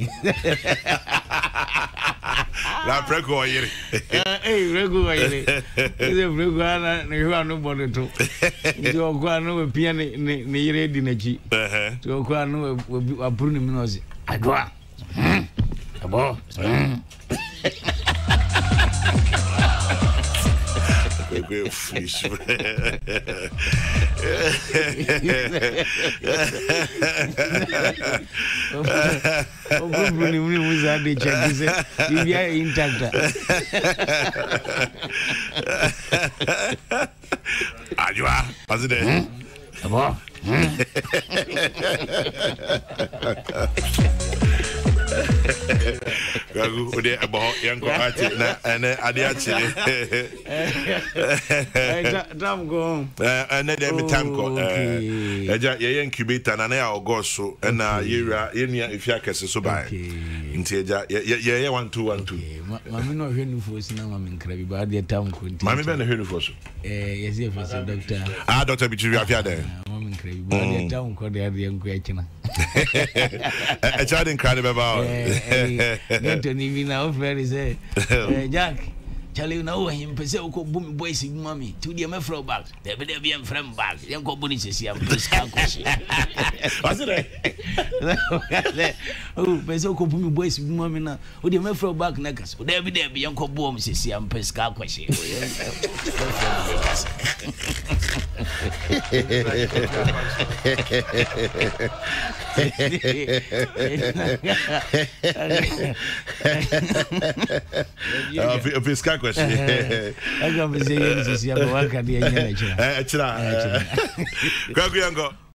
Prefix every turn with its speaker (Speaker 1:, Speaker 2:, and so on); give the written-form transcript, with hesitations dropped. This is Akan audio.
Speaker 1: La preko yiri.
Speaker 2: Preko yiri. Ise preko ana ne hwa no bodo to. Ndi okwa no we pia ne yiri di nachi. Ti okwa no we aburu ni minozi. Adwa. Abo.
Speaker 1: Go fish.
Speaker 2: Ni muzade chakise bibia intact.
Speaker 1: Ajwa, azide.
Speaker 2: Abo.
Speaker 1: Gagu ode abo yanko ati na ene ade achi.
Speaker 2: Time go.
Speaker 1: Ene dem time go. Eja ye incubator na ya ogoso na yera yenia ifia kese so bai. Nti eja ye 1212.
Speaker 2: Mami no hwenu fosi na mami nkra bi ba de time ko nti.
Speaker 1: Mami be na hwenu foso.
Speaker 2: Yes ye fosi doctor.
Speaker 1: Doctor Bichiri afia there.
Speaker 2: Mami nkra bi ba de time ko de nko ekina.
Speaker 1: A child in Cradle about
Speaker 2: Anthony Mina friend say Jack Charlie now him pese ko boom boy sig mommy to the me throw back there be am friend back yen ko boni sesi am pesca ko
Speaker 1: was it
Speaker 2: oh pese ko boom boy sig mommy na o the me throw back na gas o there be yen ko boom sesi am pesca ko
Speaker 1: Pesca question.
Speaker 2: I got to say, yes, you have a work at the end.
Speaker 1: Gagu yango.